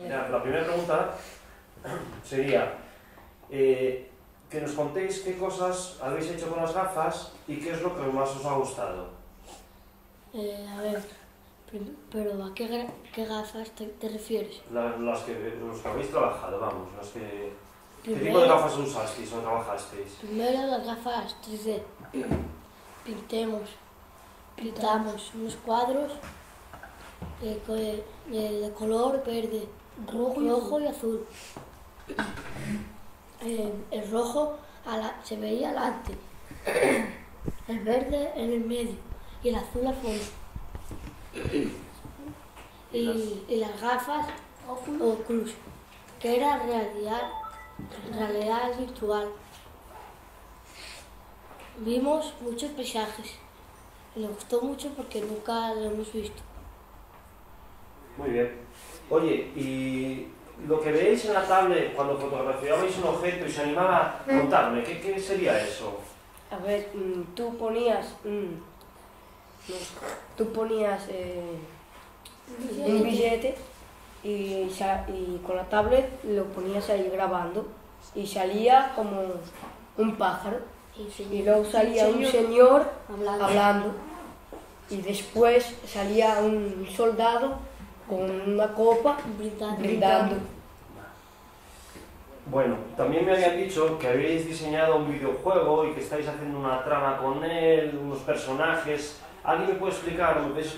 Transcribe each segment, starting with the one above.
La primera pregunta sería que nos contéis qué cosas habéis hecho con las gafas y qué es lo que más os ha gustado. A ver, pero ¿a qué gafas te refieres? Los que habéis trabajado, vamos, ¿qué Primero, tipo de gafas usasteis o trabajasteis? Primero las gafas 3D. Pintamos unos cuadros de color verde, rojo y azul. El rojo se veía adelante, el verde en el medio y el azul al fondo. Y las gafas Oculus, que era realidad virtual. Vimos muchos paisajes y nos gustó mucho porque nunca lo hemos visto. Muy bien. Oye, y lo que veis en la tablet cuando fotografiabais un objeto y se animaba, contadme, ¿qué sería eso? A ver, tú ponías un billete y con la tablet lo ponías ahí grabando y salía como un pájaro y luego salía un señor hablando y después salía un soldado con una copa brindando. Bueno, también me habían dicho que habéis diseñado un videojuego y que estáis haciendo una trama con él, unos personajes. ¿Alguien me puede explicar,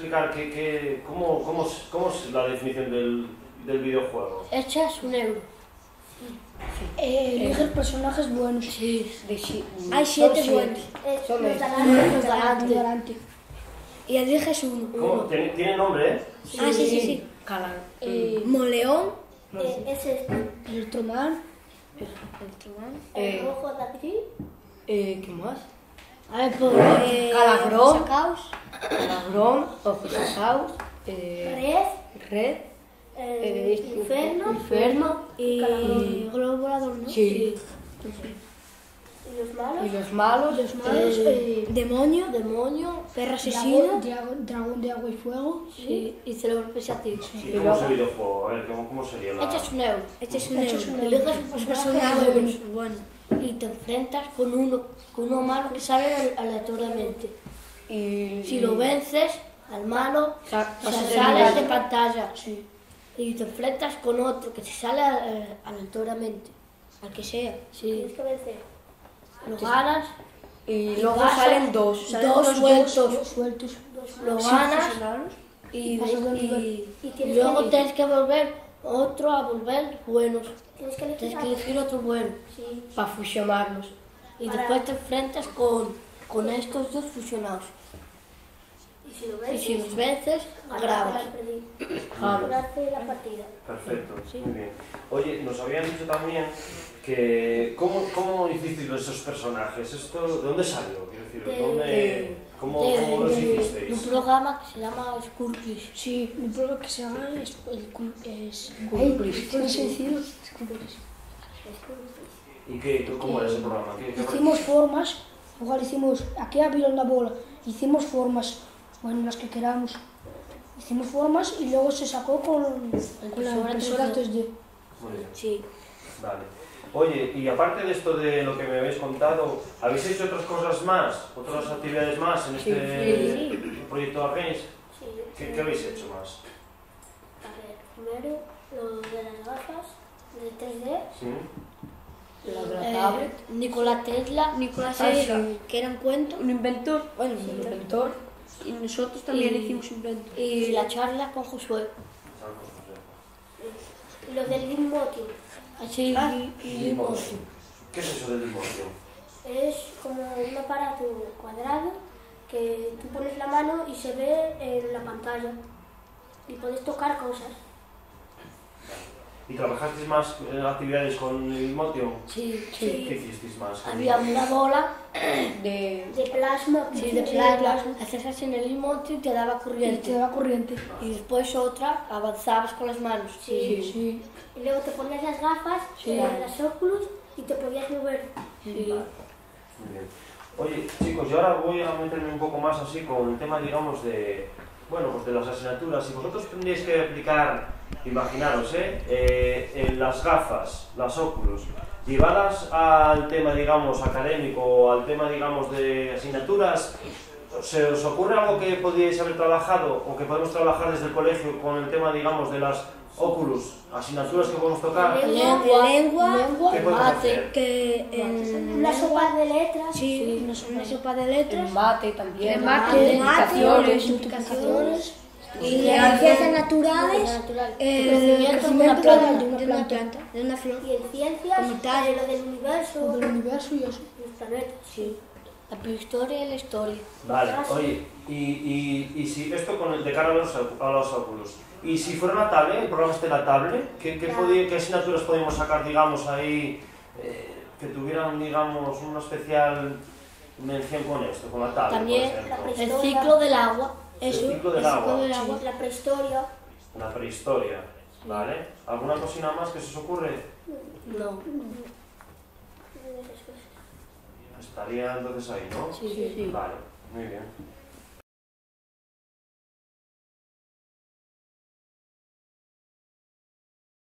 cómo es la definición del videojuego? Echas un euro. Eliges personajes buenos. Sí. Hay 7 buenos. Los delante. Y eliges uno. ¿Tiene nombre, eh? Sí. Moleón. Ese es El Ultraman. el rojo de aquí. ¿Qué más? A ver, pues... Calagrón, ojos sacaos, Red, Inferno y globo volador, ¿no? Sí. y los malos, Demonio. Perro asesino. Dragón de agua y fuego. Sí, y cerebro pensativo. ¿Y cómo es el videojuego? A ver, ¿cómo sería la...? Echas un euro. Eliges Eliges un personaje bueno. Y te enfrentas con uno malo que sale aleatoriamente. Si lo vences al malo, sales de pantalla. Sí. Y te enfrentas con otro que te sale aleatoriamente. Al que sea. Sí. Tienes que vencer. Lo ganas. y luego salen dos sueltos. Lo ganas y luego tienes que volver otro a volver buenos. Tienes que Tienes que elegir otro bueno. Sí. para fusionarlos. Y después te enfrentas con estos dos fusionados. Y si lo Y si los vences, grabas. Gracias la partida. Perfecto, muy bien. Oye, nos habían dicho también que... ¿Cómo hicisteis esos personajes? ¿Esto de dónde salió? Quiero decir, ¿cómo los Un hicisteis? programa que se llama Skurkis. Sí, un programa que se llama ¿Y cómo era ese programa? Hicimos formas, igual hicimos, aquí había una bola, hicimos formas, bueno, las que queramos. Hicimos formas y luego se sacó con la impresora 3D. Muy bien. Sí. Vale. Oye, y aparte de esto de lo que me habéis contado, ¿habéis hecho otras cosas más? ¿Otras actividades más en este proyecto Argames? Sí. ¿Qué habéis hecho más? A ver, primero lo de las gafas de 3D. ¿Sí? La de la tablet. Nikola Tesla. Que era un cuento. Un inventor, y nosotros también hicimos inventos. Y la charla con Josué. Y lo del Leitmotiv. Así Leitmotiv. ¿Qué es eso del Leitmotiv? Es como un aparato cuadrado que tú pones la mano y se ve en la pantalla. Y puedes tocar cosas. ¿Y trabajasteis más actividades con el Leitmotiv? Sí. ¿Qué hicisteis más? Había una bola De plasma. de plasma. Hacías así en el Leitmotiv y te daba corriente. corriente. Y después otra, avanzabas con las manos. Sí. Y luego te ponías las gafas, las Oculus y te podías mover. Sí. Muy bien. Oye, chicos, yo ahora voy a meterme un poco más así con el tema, digamos, de bueno, pues de las asignaturas, si vosotros tendríais que aplicar, imaginaros, en las gafas, las óculos, llevadas al tema, digamos, académico o al tema, digamos, de asignaturas, ¿se os ocurre algo que podíais haber trabajado o que podemos trabajar desde el colegio con el tema, digamos, de las óculos, asignaturas que podemos tocar? Lengua, ¿Qué podemos hacer? que Una sopa de letras. sí, una sopa de letras. El mate también. Multiplicaciones. Y las ciencias naturales, El crecimiento de una natural de planta, planta. de una flor. Y en ciencias, lo del universo, Del universo y eso. los planetas. Sí. La prehistoria y la historia. Vale, oye, y si esto con el de cara a los óculos, y si fuera una tablet, el programa este de la tablet, ¿qué asignaturas podemos sacar, digamos, ahí, que tuvieran, digamos, una especial mención con esto, con la tablet, También por ejemplo? el ciclo del agua. El ciclo del agua. La prehistoria. La prehistoria, ¿vale? ¿Alguna cosina más que se os ocurre? No. Estaría entonces ahí, ¿no? Sí. Vale, muy bien.